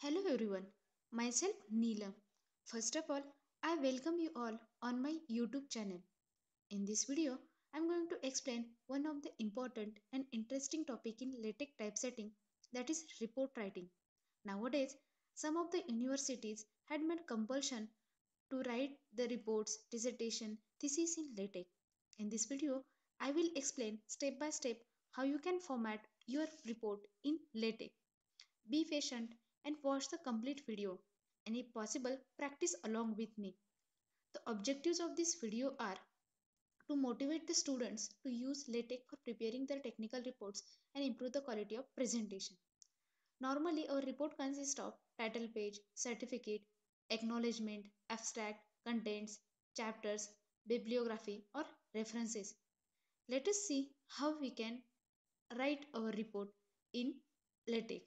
Hello everyone, myself Neelam. First of all, I welcome you all on my YouTube channel. In this video, I am going to explain one of the important and interesting topic in LaTeX typesetting, that is report writing. Nowadays, some of the universities had made compulsion to write the reports, dissertation, thesis in LaTeX. In this video, I will explain step by step how you can format your report in LaTeX. Be patient and watch the complete video, and if possible, practice along with me. The objectives of this video are to motivate the students to use LaTeX for preparing their technical reports and improve the quality of presentation. Normally, our report consists of title page, certificate, acknowledgement, abstract, contents, chapters, bibliography, or references. Let us see how we can write our report in LaTeX.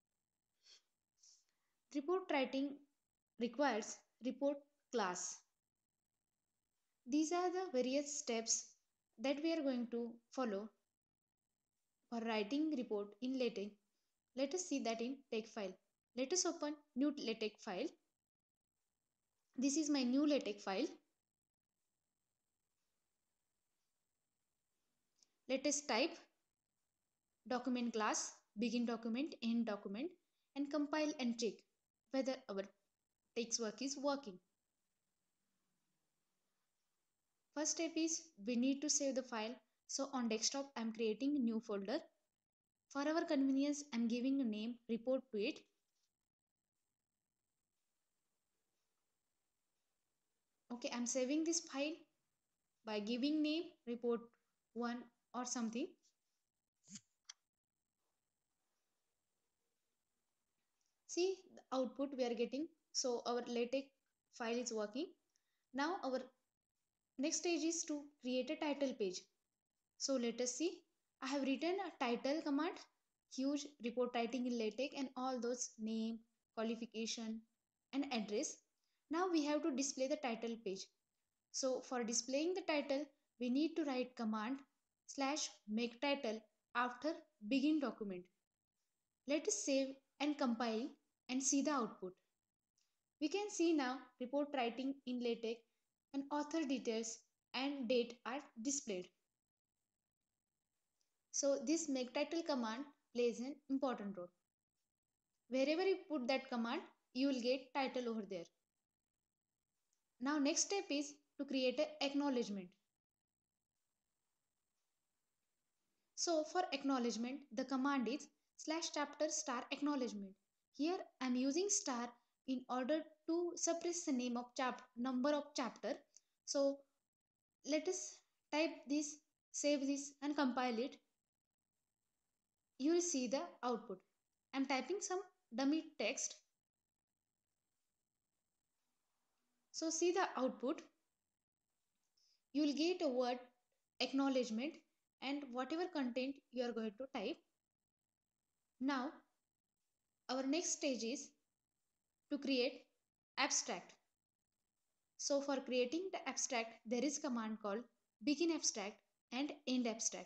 Report writing requires report class. These are the various steps that we are going to follow for writing report in LaTeX. Let us see that in text file. Let us open new LaTeX file. This is my new LaTeX file. Let us type document class, begin document, end document, and compile and check whether our text work is working. First step is we need to save the file. So on desktop I am creating a new folder. For our convenience I am giving a name report to it. Okay, I am saving this file by giving name report 1 or something. See the output we are getting. So our LaTeX file is working. Now our next stage is to create a title page. So let us see. I have written a title command, huge report writing in LaTeX, and all those name, qualification, and address. Now we have to display the title page. So for displaying the title, we need to write command / make title after begin document. Let us save and compile and see the output. We can see now report writing in LaTeX and author details and date are displayed. So this make title command plays an important role. Wherever you put that command, you will get title over there. Now next step is to create an acknowledgement. So for acknowledgement, the command is /chapter *acknowledgement. Here I am using star in order to suppress the name of number of chapter. So let us type this, save this and compile it. You will see the output. I am typing some dummy text. So see the output. You will get a word acknowledgement and whatever content you are going to type. Now our next stage is to create abstract. So for creating the abstract, there is command called begin abstract and end abstract.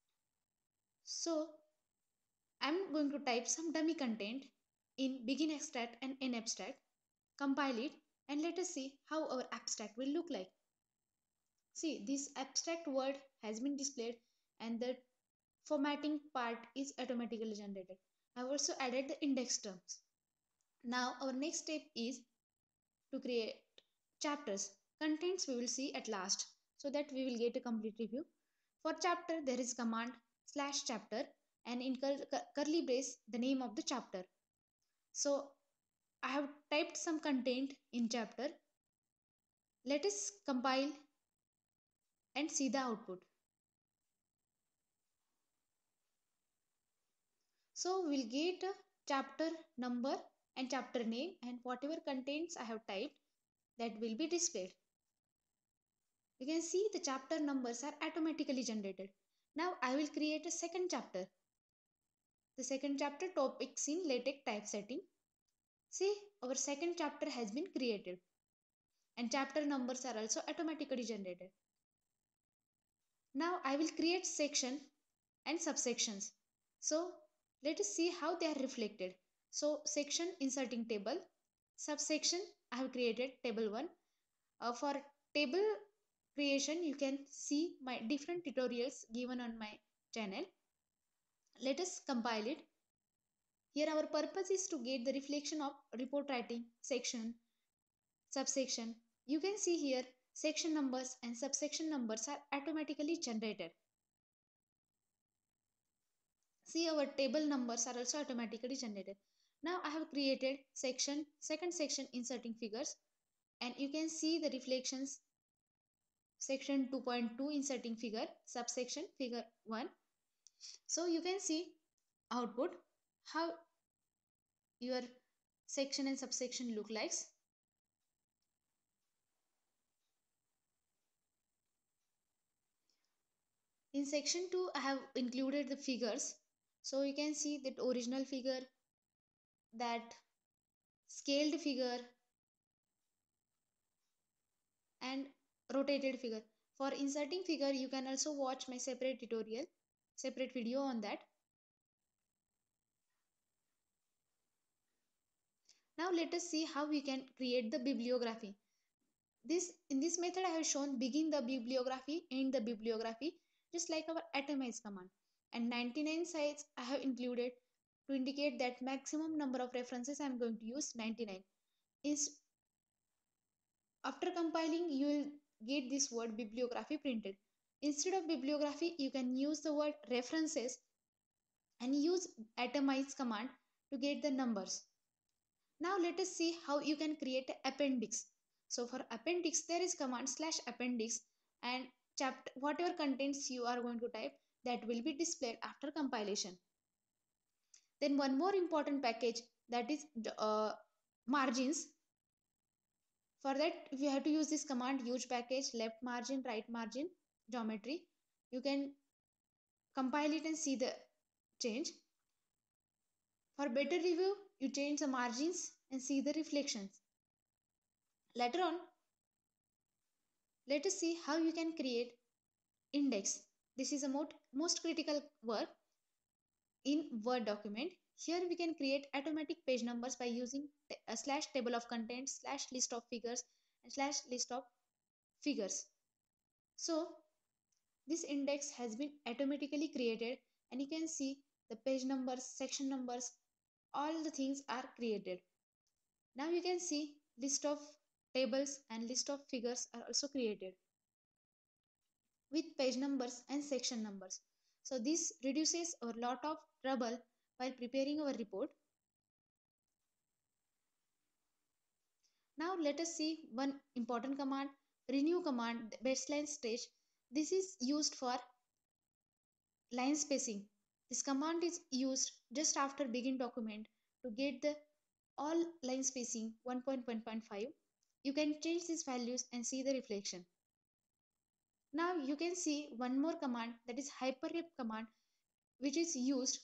So I'm going to type some dummy content in begin abstract and end abstract, compile it, and let us see how our abstract will look like. See, this abstract word has been displayed and the formatting part is automatically generated. I have also added the index terms. Now our next step is to create chapters. Contents we will see at last so that we will get a complete review. For chapter there is command /chapter and in curly brace the name of the chapter. So I have typed some content in chapter. Let us compile and see the output. So we'll get a chapter number and chapter name and whatever contents I have typed that will be displayed. You can see the chapter numbers are automatically generated. Now I will create a second chapter. The second chapter topics in LaTeX typesetting. See, our second chapter has been created and chapter numbers are also automatically generated. Now I will create section and subsections. So let us see how they are reflected. So section inserting table, subsection I have created table 1. For table creation you can see my different tutorials given on my channel. Let us compile it. Here our purpose is to get the reflection of report writing section, subsection. You can see here section numbers and subsection numbers are automatically generated. See, our table numbers are also automatically generated. Now I have created second section inserting figures, and you can see the reflections. Section 2.2 inserting figure, subsection figure 1. So you can see output, how your section and subsection look like. In section 2 I have included the figures. So you can see that original figure, that scaled figure, and rotated figure. For inserting figure you can also watch my separate tutorial, separate video on that. Now let us see how we can create the bibliography. In this method I have shown begin the bibliography, end the bibliography, just like our atomize command. And 99 sites I have included to indicate that maximum number of references I am going to use 99. Is after compiling you will get this word bibliography printed. Instead of bibliography you can use the word references and use atomize command to get the numbers. Now let us see how you can create an appendix. So for appendix there is command /appendix, and chapter whatever contents you are going to type, that will be displayed after compilation. Then one more important package, that is margins. For that we have to use this command huge package left margin right margin geometry. You can compile it and see the change. For better review you change the margins and see the reflections. Later on let us see how you can create index. This is a most critical work in Word document. Here we can create automatic page numbers by using a slash table of contents slash list of figures and slash list of figures. So this index has been automatically created, and you can see the page numbers, section numbers, all the things are created. Now you can see list of tables and list of figures are also created with page numbers and section numbers. So this reduces a lot of trouble while preparing our report. Now let us see one important command, renew command, baseline stage. This is used for line spacing. This command is used just after begin document to get the all line spacing 1.1.5. You can change these values and see the reflection. Now you can see one more command, that is hyperlink command, which is used.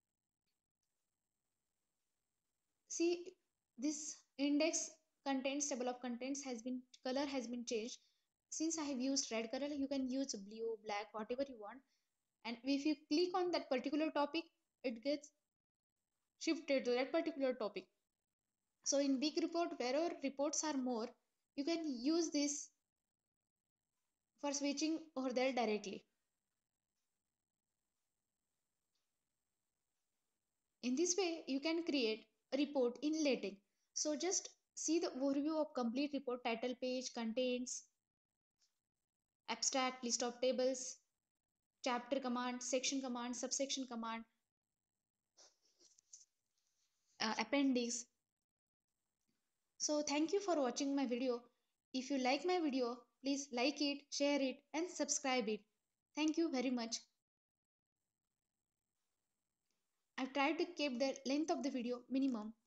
See, this index contents table of contents has been color has been changed. Since I have used red color, you can use blue, black, whatever you want. And if you click on that particular topic, it gets shifted to that particular topic. So in big report, wherever reports are more, you can use this for switching over there directly. In this way, you can create a report in LaTeX. So just see the overview of complete report: title page, contents, abstract, list of tables, chapter command, section command, subsection command, appendix. So thank you for watching my video. If you like my video, please like it, share it and subscribe it. Thank you very much. I've tried to keep the length of the video minimum.